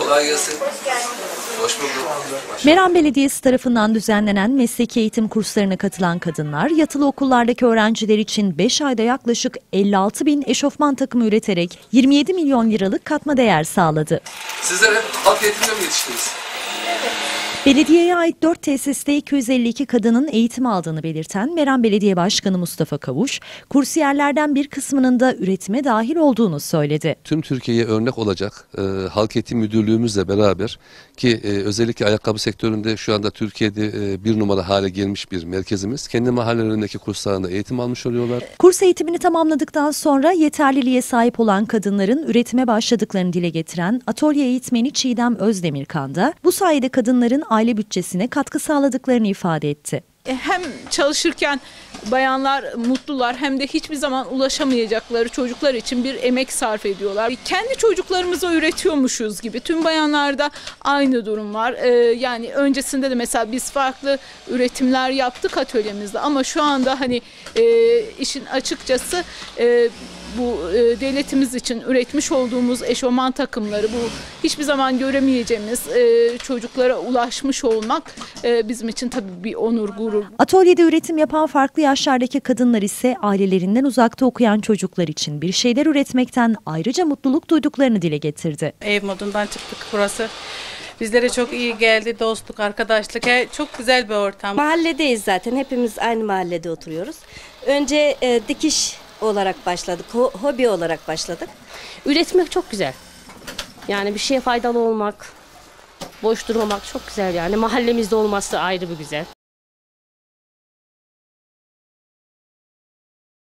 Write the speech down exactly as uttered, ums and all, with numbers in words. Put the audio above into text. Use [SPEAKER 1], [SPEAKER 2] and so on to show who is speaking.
[SPEAKER 1] Kolay gelsin. Hoş bulduk.
[SPEAKER 2] Meram Belediyesi tarafından düzenlenen mesleki eğitim kurslarına katılan kadınlar, yatılı okullardaki öğrenciler için beş ayda yaklaşık elli altı bin eşofman takımı üreterek yirmi yedi milyon liralık katma değer sağladı.
[SPEAKER 1] Sizler hep halk eğitimde mi yetiştiniz?
[SPEAKER 2] Belediyeye ait dört tesiste iki yüz elli iki kadının eğitim aldığını belirten Meram Belediye Başkanı Mustafa Kavuş, kursiyerlerden bir kısmının da üretime dahil olduğunu söyledi.
[SPEAKER 1] Tüm Türkiye'ye örnek olacak e, Halk Eğitim Müdürlüğümüzle beraber ki e, özellikle ayakkabı sektöründe şu anda Türkiye'de e, bir numara hale gelmiş bir merkezimiz. Kendi mahallelerindeki kurslarında eğitim almış oluyorlar.
[SPEAKER 2] Kurs eğitimini tamamladıktan sonra yeterliliğe sahip olan kadınların üretime başladıklarını dile getiren atölye eğitmeni Çiğdem Özdemirkan da bu sayede kadınların aile bütçesine katkı sağladıklarını ifade etti.
[SPEAKER 3] Hem çalışırken bayanlar mutlular hem de hiçbir zaman ulaşamayacakları çocuklar için bir emek sarf ediyorlar. Kendi çocuklarımıza üretiyormuşuz gibi. Tüm bayanlarda aynı durum var. Ee, yani öncesinde de mesela biz farklı üretimler yaptık atölyemizde ama şu anda hani e, işin açıkçası e, bu e, devletimiz için üretmiş olduğumuz eşofman takımları, bu hiçbir zaman göremeyeceğimiz e, çocuklara ulaşmış olmak e, bizim için tabii bir onur, gurur.
[SPEAKER 2] Atölyede üretim yapan farklı yaşlardaki kadınlar ise ailelerinden uzakta okuyan çocuklar için bir şeyler üretmekten ayrıca mutluluk duyduklarını dile getirdi.
[SPEAKER 4] Ev modundan çıktık burası. Bizlere çok iyi geldi. Dostluk, arkadaşlık. Çok güzel bir ortam.
[SPEAKER 5] Mahalledeyiz zaten. Hepimiz aynı mahallede oturuyoruz. Önce e, dikiş olarak başladık. Ho- hobi olarak başladık.
[SPEAKER 6] Üretmek çok güzel. Yani bir şeye faydalı olmak, boş durmamak çok güzel yani. Mahallemizde olması ayrı bir güzel.